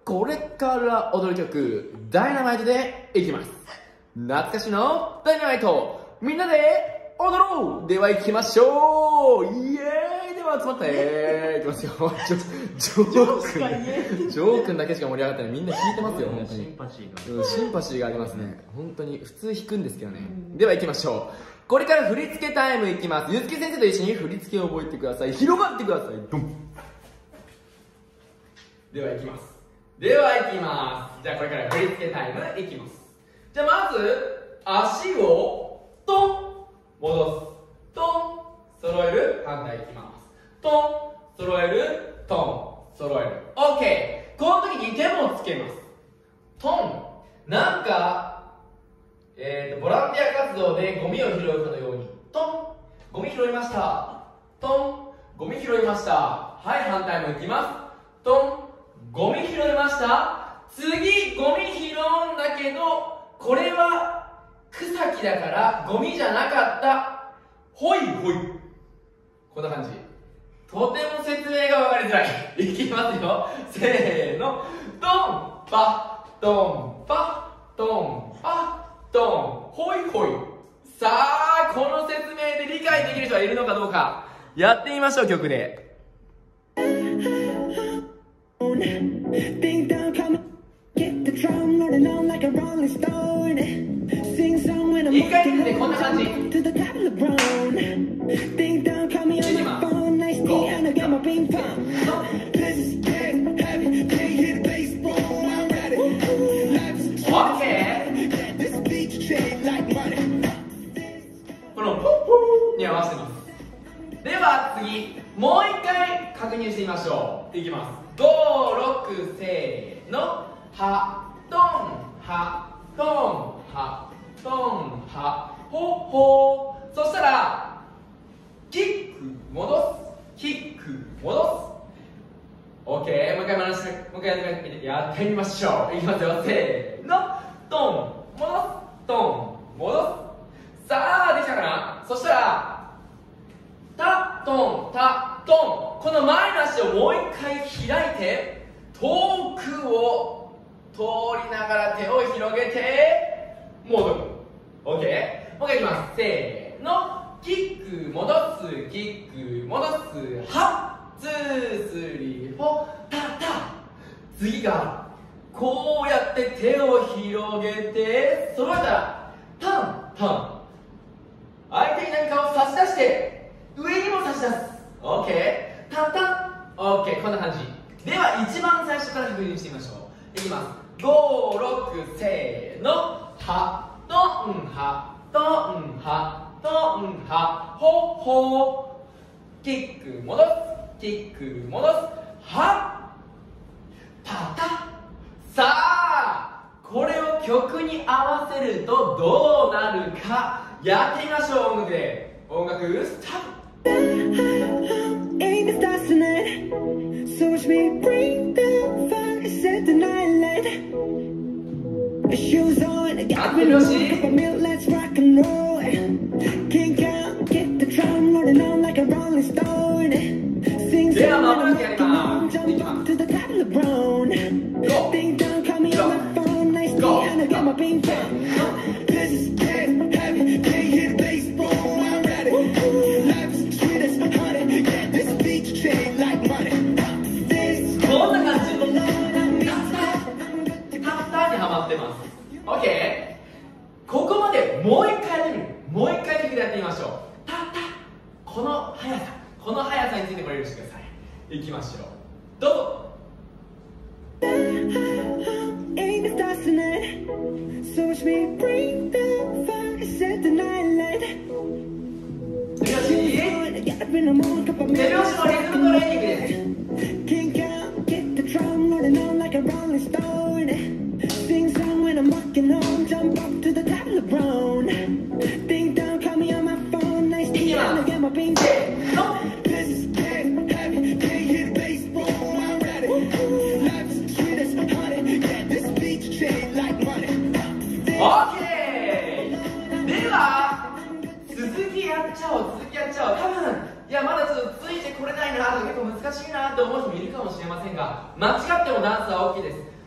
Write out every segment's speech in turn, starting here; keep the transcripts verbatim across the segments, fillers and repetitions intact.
これから踊る曲、ダイナマイトでいきます。懐かしのダイナマイト、みんなで踊ろう。では行きましょう。イエーイ。では集まって、いきますよ。ジョー君、ジョー君だけしか盛り上がってない。みんな弾いてますよ、本当に。シンパシーが。シンパシーがありますね。本当に、普通弾くんですけどね。では行きましょう。これから振り付けタイムいきます。ゆずき先生と一緒に振り付けを覚えてください。広がってください。ドン。では行きます。では行きます。じゃあこれから振り付けタイムいきます。じゃあまず足をトン戻す、トン揃える、反対いきます。トン揃える、トン揃える。 OK。 この時に手もつけます。トン、なんかえーとボランティア活動でゴミを拾うかのようにトン、ゴミ拾いました、トン、ゴミ拾いました。はい、反対もいきます。トン、ゴミ拾いました。次ゴミ拾うんだけどこれは草木だからゴミじゃなかった。ほいほい。こんな感じ。とても説明が分かりづらい。いきますよ、せーの。トンパトンパトンパトン、ほいほい。さあこの説明で理解できる人はいるのかどうか、やってみましょう、曲で。Ding dong, come get the drum, rolling on like a rolling stone. Sing song when I'm walking home to the top of the brown. Ding dong, call me on my phone, nice tea, and I get my ping pong. This is dead, heavy, can't hit baseball, I'm ready. Life's okay. This beach shaped like money. このポッポーに合わせてます。では次、もう一回確認してみましょう。いきます。ご、ろく、せーの。は、トン、は、トン、は、トン、は、ほ、ほ。そしたらキック戻す、キック戻す。 OK。 もう一回回して、もう一回やってみましょう。いきますよ、せーの。トン戻す、トン戻す。さあできたかな。そしたらタトンタトン、この前の足をもう一回開いて遠くを通りながら手を広げて戻る。 OK。 もう一回いきます。せーの。キック戻す、キック戻す。はっ、ツー、スリー、フォー、タタ。次がこうやって手を広げて揃えたらタンタン、相手に何かを差し出して上にも差し出す。 OK。 タンタン。 OK。 こんな感じでは一番最初から確認してみましょう。いきます。ご、ろく、せーの。はトンはトンはトンは、ほほ。キック戻す、キック戻す。はタタ。さあこれを曲に合わせるとどうなるかやってみましょう。音楽で、音楽スタート。Aim the stars tonight, so watch me bring the fire, set the night light. Shoes on, got me a cup of milk, let's rock and roll. Kick out, get the drum, rolling on like a rolling stone. Sing song when I'm walking home, jump up to the top of the brown. Ding dong, call me on my phone, nice tea, and I get my ping pong. This is dead, heavy, can't hit baseball, I'm ready. Life's sweet as honey, get this beach shaped like money. こんな感じ。タッタにハマってます。 OK。 ここまでもう一回やってみる。もう一回曲でやってみましょう。タッタ。この速さ、この速さについてご了承してください。いきましょう、どうぞ。Aim the stars tonight, so watch me bring the fire, set the night light. 手拍子、手拍子のリズムトレーニングです。Kick out, get the drum, rolling on like a rolling stone. Sing song when I'm walking home, jump up to the top of the brown. Ding dong, call me on my phone, nice tea, and I get my ping pong. This is dead, heavy, can't hit baseball, I'm ready. Life's sweet as honey, get this beach shaped like money. OK。 では続きやっちゃおう、続きやっちゃおう。多分いやまだちょっとついてこれないなとか結構難しいなと思う人もいるかもしれませんが、間違ってもダンスは OK です。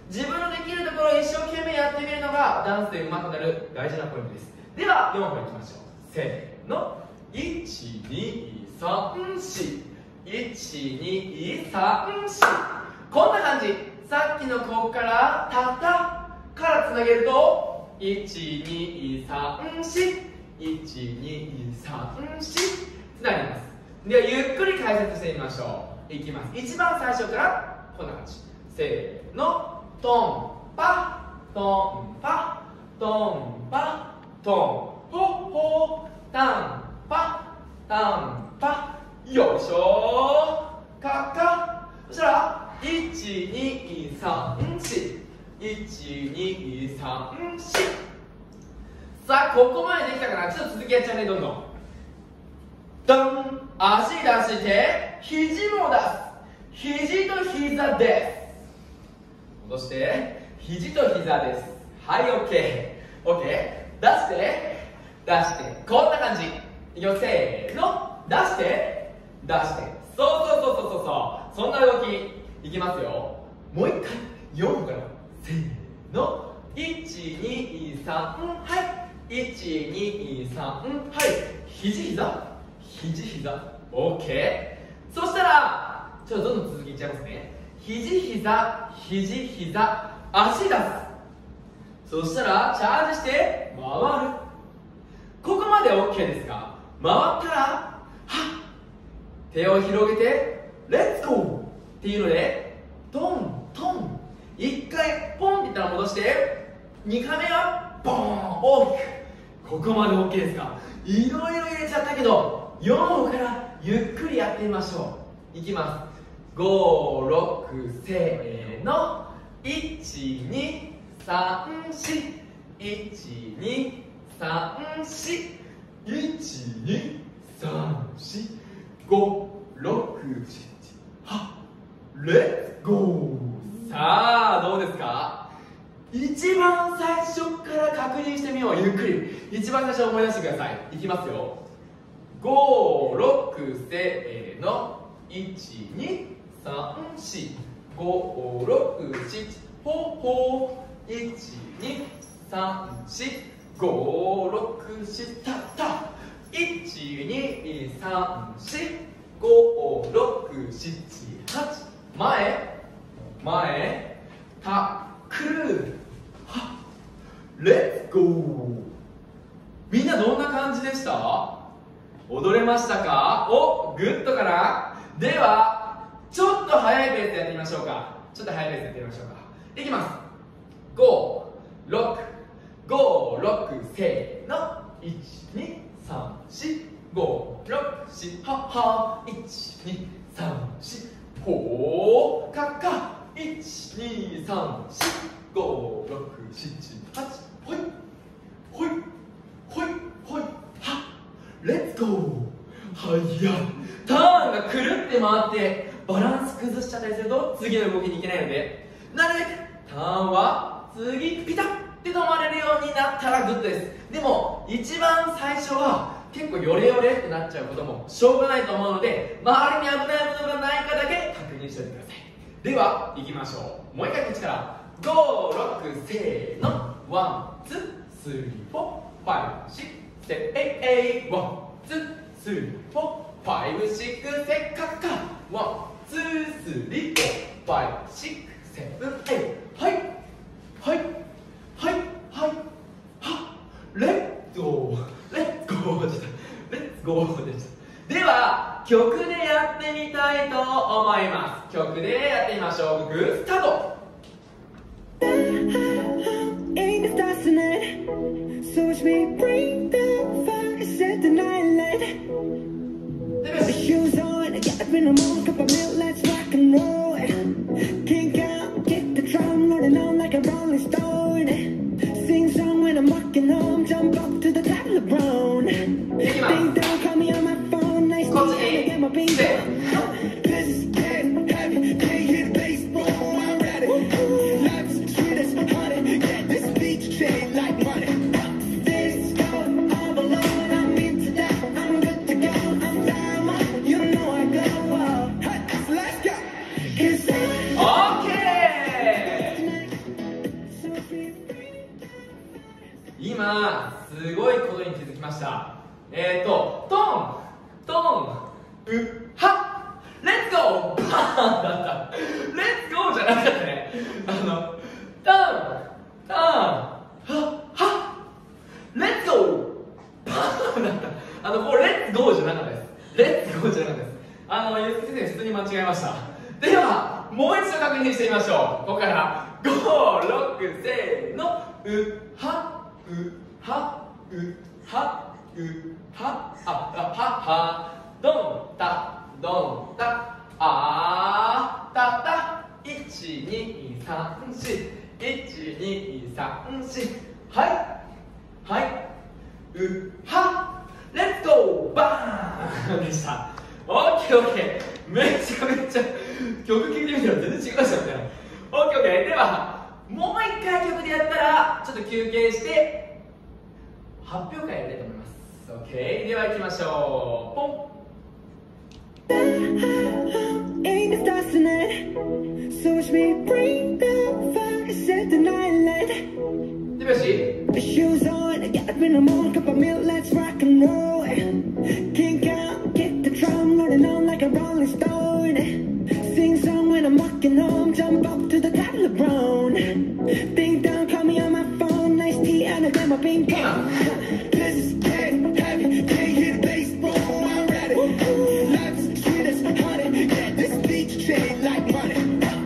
自分のできるところを一生懸命やってみるのがダンスで上手くなる大事なポイントです。ではよんほんいきましょう。せーの、いちにさんよん、いちにさんよん、こんな感じ。さっきのここからタタからつなげるといちにさんよん、いちにさんよん、つながります。ではゆっくり解説してみましょう。いきます。一番最初からこんな感じ。せーの、トンパトンパトンパトンホホタンパタンパ、よいしょカカ。そしたらいちにさんよん、いちにさんよん。さあここまでできたかな。ちょっと続きやっちゃうね。どんどんドン、足出して肘も出す。肘と膝です。戻して肘と膝です。はい、 OK、OK、 出して出してこんな感じ。いきます。せーの、出して出して、そうそうそうそうそうそう、そんな動きいきますよ。もう一回よんから。せーの、いちにさん、はい、いちにさん、はい、肘膝肘膝 OK。 そしたらちょっとどんどん続きいっちゃいますね。肘膝肘膝、足出す。そしたらチャージして回る。ここまで OK ですか。回ったらはっ、手を広げてレッツゴーっていうのでトントン、いっかいポンっていったら戻して、にかいめはボーン大きく。ここまで OK ですか。いろいろ入れちゃったけどよんほんからゆっくりやってみましょう。いきます。ご、ろく、せーの、いちにさんよん、いちにさんよん、いちにさんよん、ご、ろく、なな、はち、レッツゴー。さあどうですか。一番最初から確認してみよう。ゆっくり一番最初思い出してください。いきますよ。ご、ろく、せーの、いちにさんよん、ご、ろく、なな、ほほいちにさんよん、ご、ろく、なな、たたいちにさんよん、ご、ろく、なな、はち、前前タックル、はっ、レッツゴー。みんなどんな感じでした？踊れましたか？お、グッドかな。ではちょっと速いペースでやってみましょうか。ちょっと速いペースでやってみましょうか。いきます。ご、ろく、ご、ろく、せーの、いちにさんよん、ご、ろく、なな、はは、いちにさんよん、ほーかか、いちにさんよん、ご、ろく、なな、はち、ほいほいほいほい、はっ、レッツゴー。はいや、ターンがくるって回ってバランス崩しちゃったりすると次の動きにいけないので、なるべくターンは次ピタッて止まれるようになったらグッドです。でも一番最初は結構ヨレヨレってなっちゃうこともしょうがないと思うので、周りに危ないものがないかだけ確認しておいてください。では行きましょう。もう一回こっちからご、ろく、せーの、ワン、ツー、スリー、フォー、ファイブ、シックス、セブン、エイト、ワン、ツー、スリー、フォー、ファイブ、シックス、セカカ、ワン、ツー、スリー、フォー、ファイブ、シックス、セブン、エイト、はいはいはいはいは、レッツゴーレッツゴーでした。レッツゴーでした。では曲でやってみたいと思います。曲でやってみましょう。グースタート。 Ain't the stars tonight, so watch me bring the fire, set the night light. The shoes on, get up in the morning, cup of milk, let's rock and roll. Kink out, kick the drum, rolling on like a rolling stone. Sing song when I'm walking home, jump up to the top of the brown. Ding dong, call me on my phone, nice to meet you, get my beat on. This is getting heavy, can't hit baseball, I'm ready. Life's sweet as honey, get this beach chain like money. This is going all alone, I'm into that, I'm good to go, I'm down, you know I go. Hey, let's go. オーケー。 今すごいことに気づきました。えーとトントンうはレッツゴーバーンだった。レッツゴーじゃなかったね。あのトントンははレッツゴーバーンだった。あのこうレッツゴーじゃなかったです。レッツゴーじゃなかったです。あのゆうすけ先生普通に間違えました。ではもう一度確認してみましょう。ここからごろくせーのうはうはうはうはああははどんたどんたあたたいちにさんしいちにさんしはいはいうはレッツゴーバーンでした。オッケーオッケー、めちゃめちゃ曲聴いてみたら全然違いましたね。オッケーオッケー、ではもう一回曲でやったらちょっと休憩して発表会やりたいと思います。オッケー、では行きましょう。ポン。 Ain't the stars tonight, so watch me bring the fire, set the night light. 手拍子。 The shoes on, get up in the morning, cup of milk, let's rock and roll. Kink out, get the drum rolling on like a rolling stone. Sing song when I'm walking home, jump up to the top of the brown. Ding dong, call me on my phone, nice tea and I get my ping pong. This is dead, heavy, can't hit baseball, I'm ready. Life's sweet as honey, get this beach chain like money.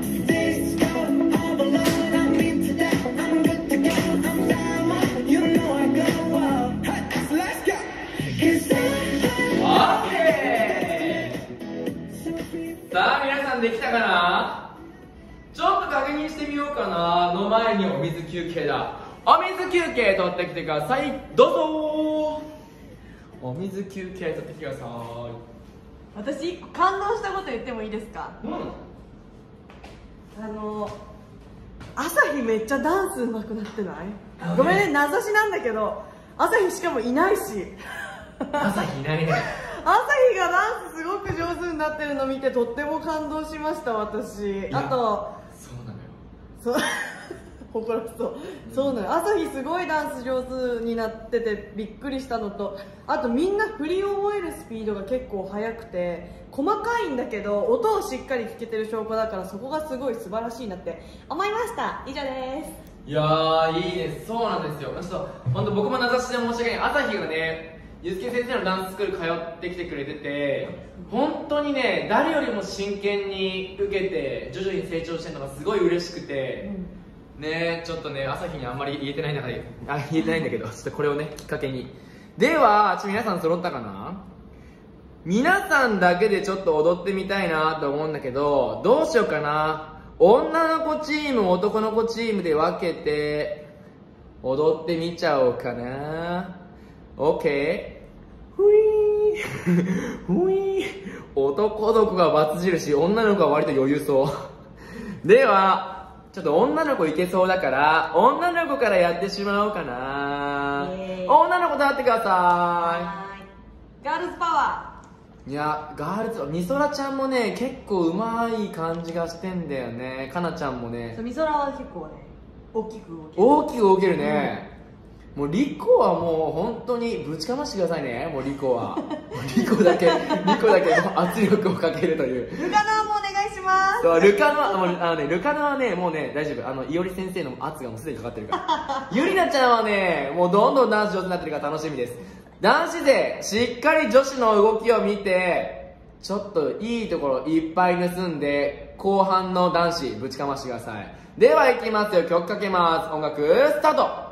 This love all alone, I'm into that, I'm good to go, I'm down, you know I go up. Let's go, 'cause オッケー。さあ皆さんできたかな。ちょっと確認してみようかな。の前にお水休憩だ。お水休憩取ってきてください。どうぞ。お水休憩取ってきてください。 私一個感動したこと言ってもいいですか。 うん。 あの朝日めっちゃダンス上手くなってない？ごめんね、名指しなんだけど朝日しかもいないし朝日いないね。 朝日がダンスすごく上手になってるの見てとっても感動しました私。あとそうなのよ。 そう誇らしそう、そうなの。朝日すごいダンス上手になっててびっくりしたのと、あとみんな振り覚えるスピードが結構速くて細かいんだけど音をしっかり聞けてる証拠だから、そこがすごい素晴らしいなって思いました。以上です。 いやーいいです。そうなんですよ。ちょっと本当僕も名指しで申し訳ない。朝日がねゆうすけ先生のダンススクール通ってきてくれてて、本当にね誰よりも真剣に受けて徐々に成長してるのがすごい嬉しくて、うん、ねちょっとね朝日にあんまり言えてない中であ言えてないんだけどちょっとこれをねきっかけに。ではちょっと皆さん揃ったかな。皆さんだけでちょっと踊ってみたいなと思うんだけど、どうしようかな。女の子チーム男の子チームで分けて踊ってみちゃおうかな。オッケー。ふいーふいー。男の子がバツ印、女の子は割と余裕そうではちょっと女の子いけそうだから女の子からやってしまおうかな。女の子と会ってください。ガールズパワー。いやガールズみそらちゃんもね結構うまい感じがしてんだよね。かなちゃんもね。 みそらは結構ね大きく動ける。 大きく動けるね、うん、もうリコはもう本当にぶちかましてくださいね。もうリコはリコだけリコだけ圧力をかけるという。 ルカノアもお願いします。 そうルカノアもうあのねルカノアはねもうね大丈夫。あのいおり先生の圧がもうすでにかかってるからゆりなちゃんはねもうどんどんダンス上手になってるから楽しみです。男子勢しっかり女子の動きを見てちょっといいところいっぱい盗んで後半の男子ぶちかましてください。ではいきますよ。曲かけます。音楽スタート。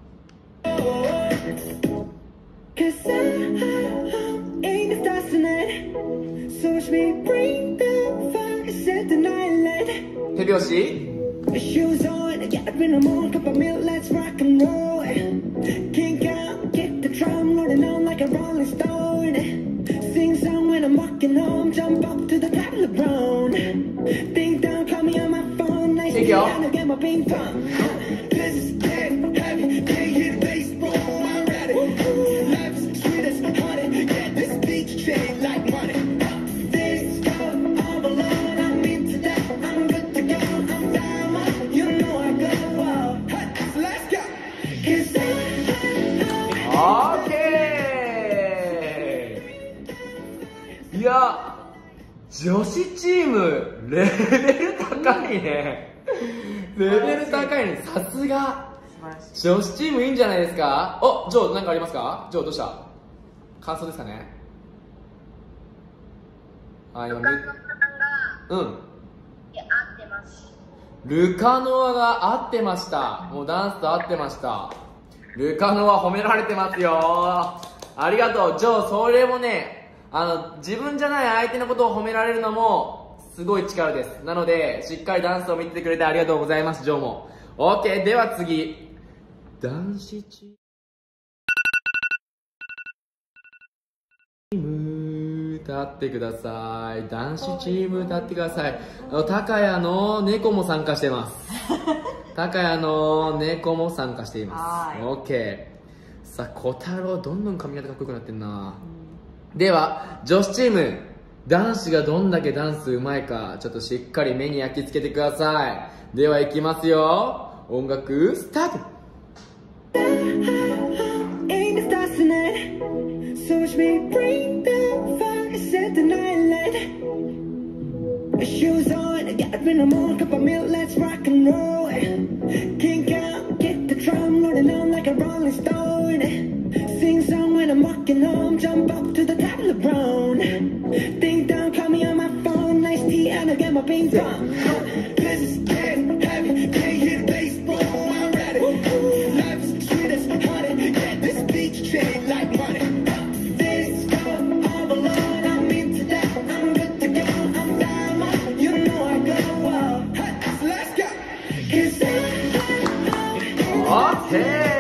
Cause I ain't the stars tonight, so watch me bring the fire, set the night light. 手拍子。 Shoes on, get up in the morning, cup of milk, let's rock and roll. Kink out, get the drum rolling on like a rolling stone. Sing song when I'm walking home, jump up to the top of the brown. Ding dong, call me on my phone, nice tea and I get my ping pong. This is dead, heavy, can't hit baseball, I'm ready. Life's sweet as honey, get this beach chain like money. This love all alone, I'm into that, I'm good to go, I'm down, you know I go up. Let's go, 'cause I 女子チームレベル高いね。レベル高いね。さすが女子チームいいんじゃないですか。お、ジョー何かありますか。ジョーどうした。感想ですかね。あ、今ルうん、ルカノアが合ってました。もうダンスと合ってました。ルカノア褒められてますよ。ありがとうジョー。それもね、あの自分じゃない相手のことを褒められるのもすごい力です。なのでしっかりダンスを見ててくれてありがとうございます。ジョーも OK。 では次、男子チーム立ってください。男子チーム立ってください。高谷の猫も参加してます高谷の猫も参加しています。 OK。 さあ小太郎どんどん髪型かっこよくなってんな。では女子チーム、男子がどんだけダンスうまいかちょっとしっかり目に焼き付けてください。ではいきますよ。音楽スタート。 Ain't the stars tonight, so watch me bring the fire, set the night light. Shoes on, get up in the morning, cup of milk, let's rock and roll. Kink out, get the drum rolling on like a rolling stone. Sing song when I'm walking home, jump up to the top of the brown. Ding dong, call me on my phone, nice tea and I get my ping pong. This is getting heavy, can't hit baseball, I'm ready. Life's sweet as honey, get this beach chain like money. This go all alone, I'm into that, I'm good to go, I'm down, you know I go. Hey, let's go. Cause OK。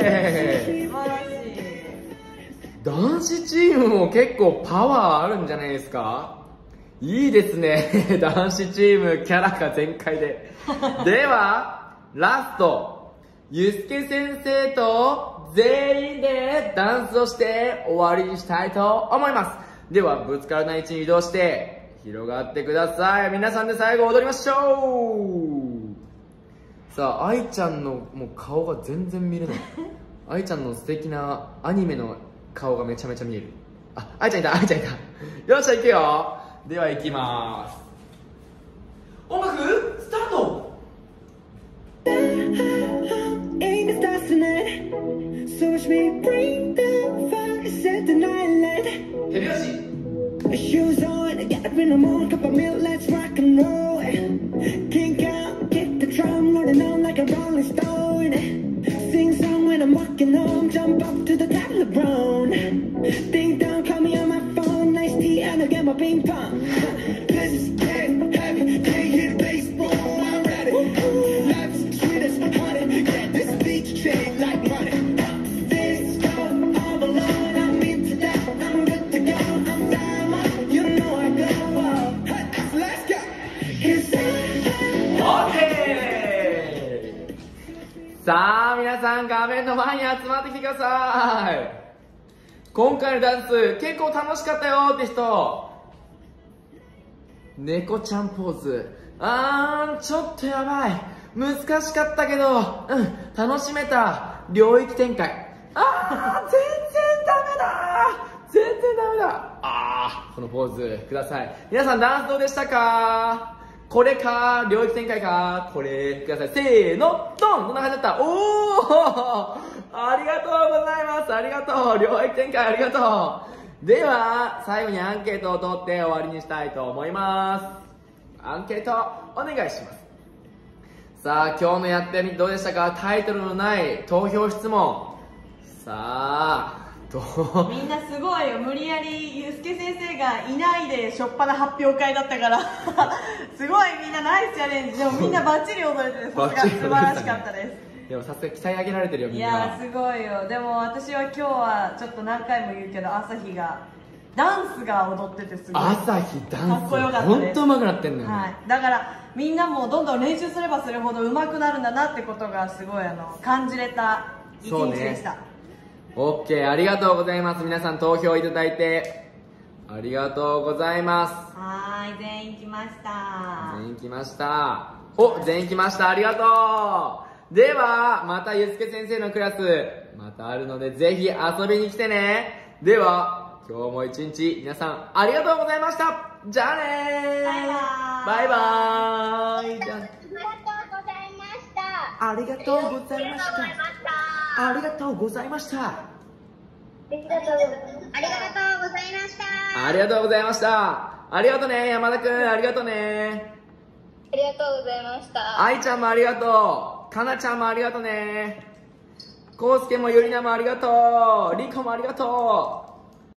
男子チームも結構パワーあるんじゃないですか。いいですね男子チームキャラが全開でではラスト、ゆすけ先生と全員でダンスをして終わりにしたいと思います。ではぶつからない位置に移動して広がってください。皆さんで最後踊りましょう。さあ愛ちゃんのもう顔が全然見れない愛ちゃんの素敵なアニメの顔がめちゃめちゃ見える。あ、愛ちゃんいた、愛ちゃんいた。よっしゃ、行くよ。では行きます。音楽スタート。 Ain't the stars tonight, so watch me bring the fire, set the night light. 手拍子。 Shoes on, get up in the morning, cup of milk, let's rock and roll. Kink out, get the drum rolling on like a rolling stone. Sing song when I'm walking home, jump up to the top of the brown. Ding dong, call me on my phone, nice tea and I get my ping pong. This is getting heavy, can't hit baseball, I'm ready. Life's sweet as honey, get this beach chain like money. This go all alone, I'm into that, I'm good to go, I'm down, you know I go. Hey, let's go. OK。 さあ皆さん画面の前に集まってきてください。今回のダンス結構楽しかったよって人、猫ちゃんポーズ。あーちょっとやばい、難しかったけどうん楽しめた。領域展開。あー全然ダメだ、全然ダメだ。あーこのポーズください。皆さんダンスどうでしたか。これか領域展開か、これください。せーのドン。どんな感じだった。おーありがとうございます。ありがとう。領域展開ありがとう。では最後にアンケートを取って終わりにしたいと思います。アンケートお願いします。さあ今日のやってみてどうでしたか。タイトルのない投票質問。さあどうみんなすごいよ。無理やりゆうすけ先生がいないでしょっぱな発表会だったからすごいみんなナイスチャレンジ。でもみんなバッチリ踊れててさすが素晴らしかったです。 でもさすが鍛え上げられてるよみんな。 いやーすごいよ。でも私は今日はちょっと何回も言うけど朝日がダンスが踊っててすごい朝日ダンスかっこよかったです。 本当上手くなってんのよ、 はい、だからみんなもどんどん練習すればするほど上手くなるんだなってことがすごいあの感じれた一日でした。 オッケー、ありがとうございます。皆さん投票いただいてありがとうございます。 はーい、全員来ました。 全員来ました。お、全員来ました。ありがとう。ではまたゆうすけ先生のクラスまたあるのでぜひ遊びに来てね。では今日も一日皆さんありがとうございました。じゃあねー。バイバーイ。じゃあありがとうございました。 ありがとうございました。 ありがとうございました。 ありがとうございました。ありがとうね、山田くん。ありがとうね。 ありがとうございました。 愛ちゃんもありがとう。かなちゃんもありがとうね。こうすけもゆりなもありがとう。りこもありがとう。